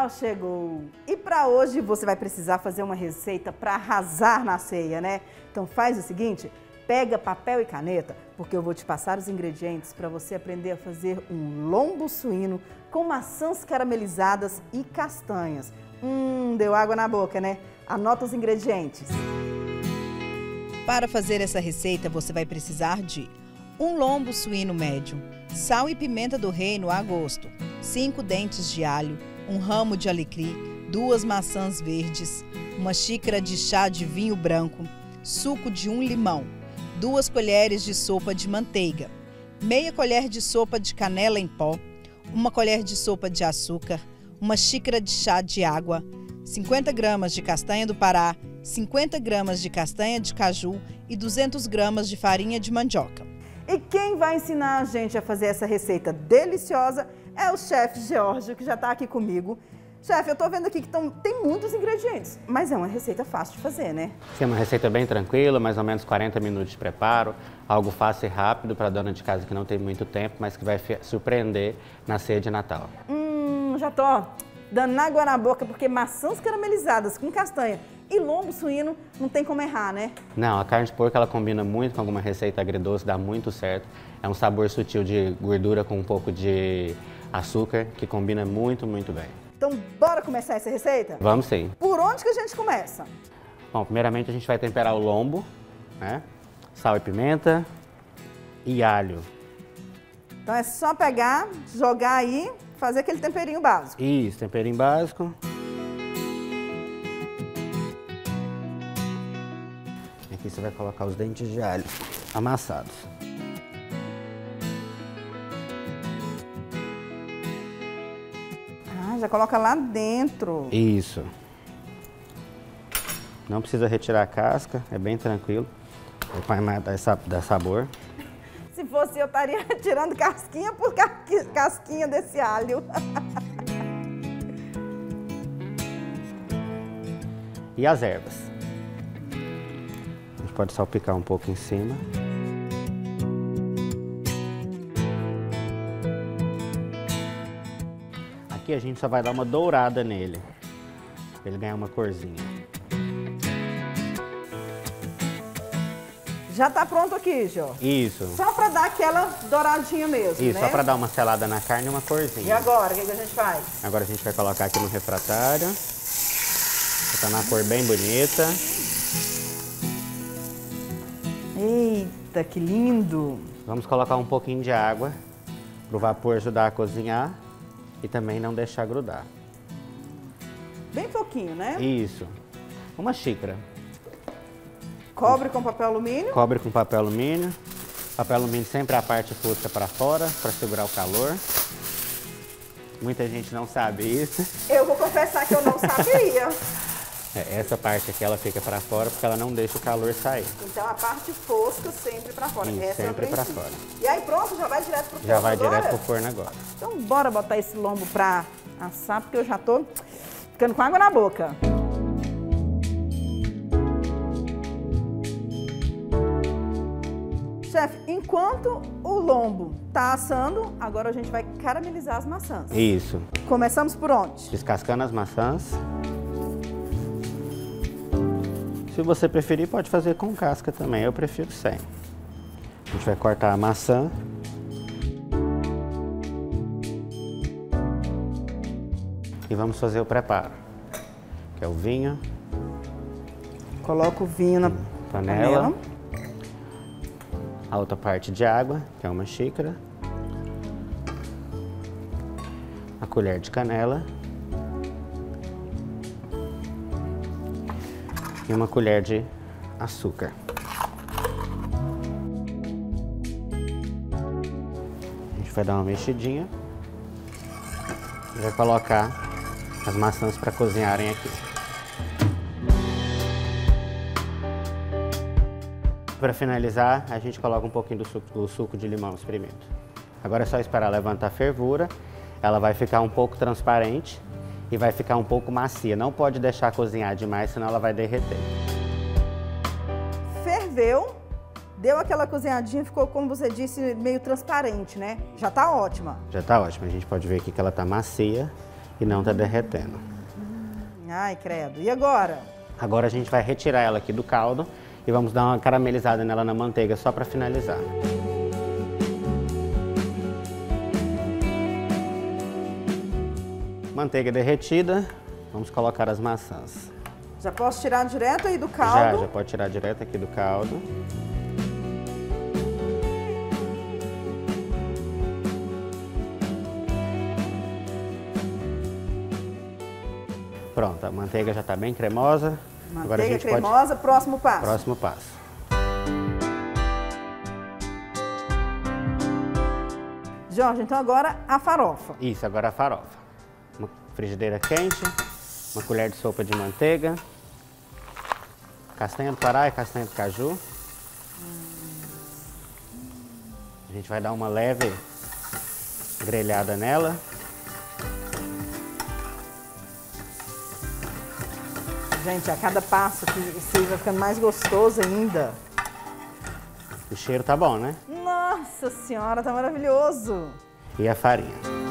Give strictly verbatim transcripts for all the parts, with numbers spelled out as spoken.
Natal chegou! E para hoje você vai precisar fazer uma receita para arrasar na ceia, né? Então faz o seguinte, pega papel e caneta, porque eu vou te passar os ingredientes para você aprender a fazer um lombo suíno com maçãs caramelizadas e castanhas. Hum, deu água na boca, né? Anota os ingredientes. Para fazer essa receita você vai precisar de um lombo suíno médio, sal e pimenta do reino a gosto, cinco dentes de alho, um ramo de alecrim, duas maçãs verdes, uma xícara de chá de vinho branco, suco de um limão, duas colheres de sopa de manteiga, meia colher de sopa de canela em pó, uma colher de sopa de açúcar, uma xícara de chá de água, cinquenta gramas de castanha do Pará, cinquenta gramas de castanha de caju e duzentas gramas de farinha de mandioca. E quem vai ensinar a gente a fazer essa receita deliciosa é o chefe Geórgio, que já está aqui comigo. Chefe, eu estou vendo aqui que tão, tem muitos ingredientes, mas é uma receita fácil de fazer, né? Sim, é uma receita bem tranquila, mais ou menos quarenta minutos de preparo, algo fácil e rápido para a dona de casa que não tem muito tempo, mas que vai surpreender na ceia de Natal. Hum, já tô dando água na boca, porque maçãs caramelizadas com castanha e lombo suíno não tem como errar, né? Não, a carne de porco ela combina muito com alguma receita agridoce, dá muito certo. É um sabor sutil de gordura com um pouco de açúcar que combina muito, muito bem. Então, bora começar essa receita? Vamos sim. Por onde que a gente começa? Bom, primeiramente a gente vai temperar o lombo, né? Sal e pimenta e alho. Então é só pegar, jogar aí, fazer aquele temperinho básico. Isso, temperinho básico. Aqui você vai colocar os dentes de alho amassados. Ah, já coloca lá dentro. Isso. Não precisa retirar a casca, é bem tranquilo. Vai dar sabor. Se fosse eu estaria tirando casquinha por casquinha desse alho. E as ervas. A gente pode salpicar um pouco em cima. Aqui a gente só vai dar uma dourada nele, para ele ganhar uma corzinha. Já tá pronto aqui, Jó? Isso. Só para dar aquela douradinha mesmo, Isso, né? só para dar uma selada na carne e uma corzinha. E agora, o que, que a gente faz? Agora a gente vai colocar aqui no refratário. Tá na cor bem bonita. Eita, que lindo! Vamos colocar um pouquinho de água para o vapor ajudar a cozinhar e também não deixar grudar. Bem pouquinho, né? Isso. Uma xícara. Cobre com papel alumínio? Cobre com papel alumínio. Papel alumínio sempre a parte fosca para fora, para segurar o calor. Muita gente não sabe isso. Eu vou confessar que eu não sabia. É, essa parte aqui ela fica para fora porque ela não deixa o calor sair. Então a parte fosca sempre para fora. Isso, essa sempre é para fora. E aí pronto, já vai direto pro forno Já vai agora? direto pro forno agora. Então bora botar esse lombo para assar, porque eu já tô ficando com água na boca. Chefe, enquanto o lombo tá assando, agora a gente vai caramelizar as maçãs. Isso. Começamos por onde? Descascando as maçãs. Se você preferir, pode fazer com casca também. Eu prefiro sem. A gente vai cortar a maçã. E vamos fazer o preparo, que é o vinho. Coloco o vinho na panela. panela. A outra parte de água, que é uma xícara. A colher de canela. E uma colher de açúcar. A gente vai dar uma mexidinha e vai colocar as maçãs para cozinharem aqui. Para finalizar, a gente coloca um pouquinho do suco, do suco de limão espremido. Agora é só esperar levantar a fervura, ela vai ficar um pouco transparente e vai ficar um pouco macia. Não pode deixar cozinhar demais, senão ela vai derreter. Ferveu, deu aquela cozinhadinha, ficou, como você disse, meio transparente, né? Já tá ótima. Já tá ótima. A gente pode ver aqui que ela tá macia e não tá derretendo. Ai, credo. E agora? Agora a gente vai retirar ela aqui do caldo e vamos dar uma caramelizada nela na manteiga só para finalizar. Manteiga derretida, vamos colocar as maçãs. Já posso tirar direto aí do caldo? Já, já pode tirar direto aqui do caldo. Pronto, a manteiga já está bem cremosa. Manteiga Agora a gente cremosa, pode... próximo passo. Próximo passo. Jorge, então agora a farofa. Isso, agora a farofa. Uma frigideira quente, uma colher de sopa de manteiga, castanha do Pará e castanha do caju. A gente vai dar uma leve grelhada nela. Gente, a cada passo que você vai ficando mais gostoso ainda. O cheiro tá bom, né? Nossa Senhora, tá maravilhoso. E a farinha.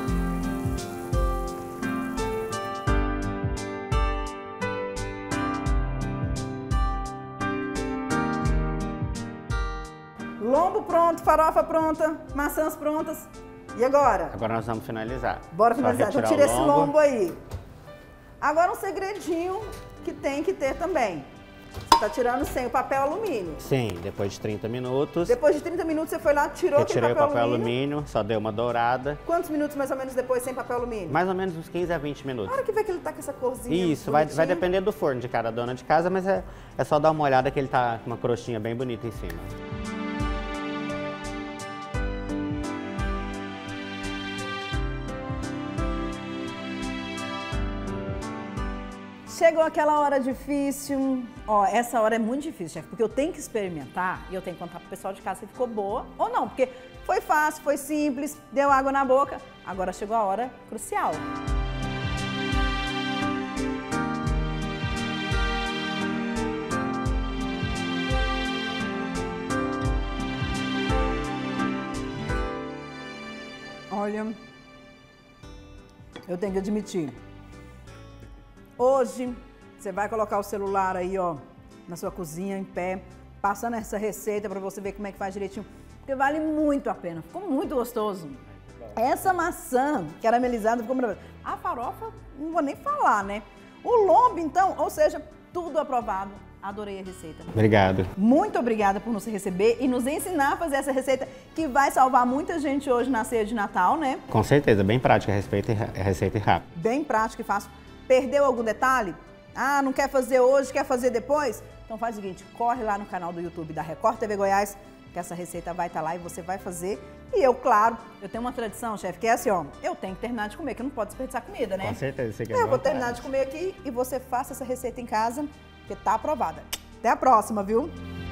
Lombo pronto, farofa pronta, maçãs prontas. E agora? Agora nós vamos finalizar. Bora Só finalizar. Então retirar tira o esse lombo aí. Agora um segredinho que tem que ter também. Você tá tirando sem o papel alumínio. Sim, depois de trinta minutos. Depois de trinta minutos você foi lá, tirou aquele Retirei papel o papel alumínio. alumínio, só deu uma dourada. Quantos minutos mais ou menos depois sem papel alumínio? Mais ou menos uns quinze a vinte minutos. Na hora que vê que ele tá com essa corzinha Isso, vai, bonitinha. vai depender do forno de cada dona de casa, mas é, é só dar uma olhada que ele tá com uma crostinha bem bonita em cima. Chegou aquela hora difícil. Ó, essa hora é muito difícil, chefe, porque eu tenho que experimentar e eu tenho que contar pro pessoal de casa se ficou boa ou não, porque foi fácil, foi simples, deu água na boca. Agora chegou a hora crucial. Olha, eu tenho que admitir. Hoje, você vai colocar o celular aí, ó, na sua cozinha, em pé, passando essa receita para você ver como é que faz direitinho, porque vale muito a pena, ficou muito gostoso. Essa maçã caramelizada ficou maravilhosa. A farofa, não vou nem falar, né? O lombo, então, ou seja, tudo aprovado. Adorei a receita. Obrigado. Muito obrigada por nos receber e nos ensinar a fazer essa receita que vai salvar muita gente hoje na ceia de Natal, né? Com certeza, bem prática a receita e, a receita e rápida. Bem prática e fácil. Perdeu algum detalhe? Ah, não quer fazer hoje, quer fazer depois? Então faz o seguinte, corre lá no canal do YouTube da Record T V Goiás, que essa receita vai estar lá e você vai fazer. E eu, claro, eu tenho uma tradição, chefe, que é assim, ó, eu tenho que terminar de comer, que eu não pode desperdiçar comida, né? Com certeza, você quer. Eu vou terminar de comer aqui e você faça essa receita em casa, porque tá aprovada. Até a próxima, viu?